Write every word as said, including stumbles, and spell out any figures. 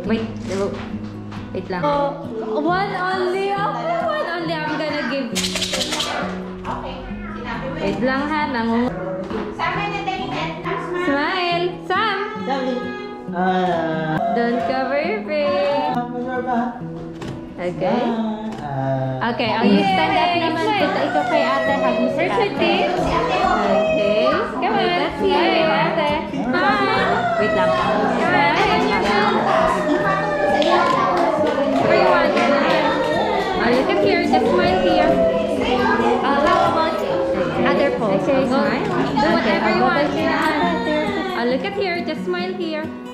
Wait, wait lang. Oh, one only. Ako, one only. I'm gonna give. Okay. Sinabi mo. Wait lang ha. Nangu... Sama na David. Smile. Sam. Uh, Don't cover your face. Okay. Okay, oh, you stand up naman. Punta ikaw kay ate. Hug mo si ate. Okay. Come on. Let's see you, ate. Hi. Wait lang. Where you want? Oh, look at here. Just smile here. Uh, how about other pose? Okay, smile. Do whatever you want. Oh, look at here. Just smile here.